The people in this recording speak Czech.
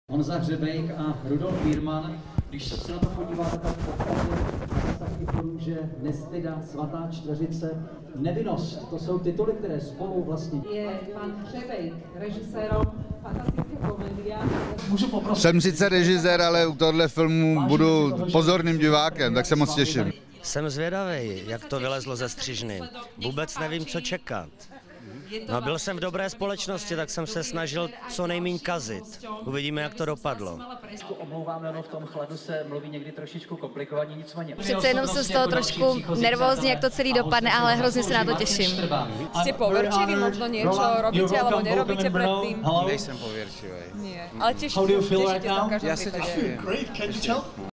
Honza Hřebejk a Rudolf Bírman, když se na to podíváte, tak taky že Nestyda, Svatá čtveřice, Nevinnost, to jsou tituly, které spolu vlastně... Je pan Hřebejk režisérem fantastické komedie. Jsem sice režisér, ale u tohle filmu budu pozorným divákem, tak se moc těším. Jsem zvědavý, jak to vylezlo ze střižny. Vůbec nevím, co čekat. No, byl jsem v dobré společnosti, tak jsem se snažil co nejméně kazit. Uvidíme, jak to dopadlo. Omlouváme, ono v tom chladu se mluví někdy trošičku komplikovaně, nicméně. Přece jenom jsem z toho trošku nervózní, jak to celý dopadne, ale hrozně se na to těším. Ste poverčiví, možno niečo robíte alebo nerobíte predtým? Nejsem pověrčivý. Nie, ale tešíte sa v každom prípade. Já se těším.